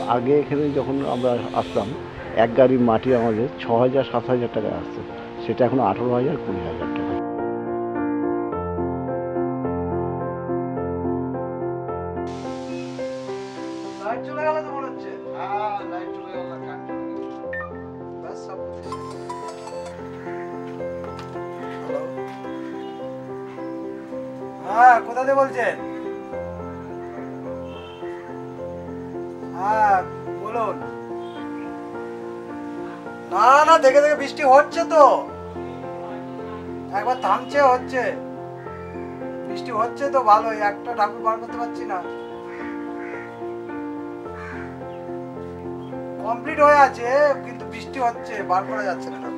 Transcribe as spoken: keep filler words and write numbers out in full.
আগে এখানে যখন আমরা আসতাম এক গাড়ি মাটি আমাদের ছ হাজার সাত হাজার টাকা আসতো, সেটা এখন আঠেরো হাজার কুড়ি হাজার টাকা। লাইট চলে গেল তো মনে হচ্ছে। হ্যাঁ লাইট চলে গেল, ব্যাস সব। হ্যালো, হ্যাঁ কোথা থেকে বলছেন? হ্যাঁ বলুন। না না, দেখে দেখে বৃষ্টি হচ্ছে তো, একবার থামছে হচ্ছে, বৃষ্টি হচ্ছে তো ভালোই, একটা ঠাকুর বার করতে পারছি না। কমপ্লিট হয়ে আছে কিন্তু বৃষ্টি হচ্ছে, বার করা যাচ্ছে না।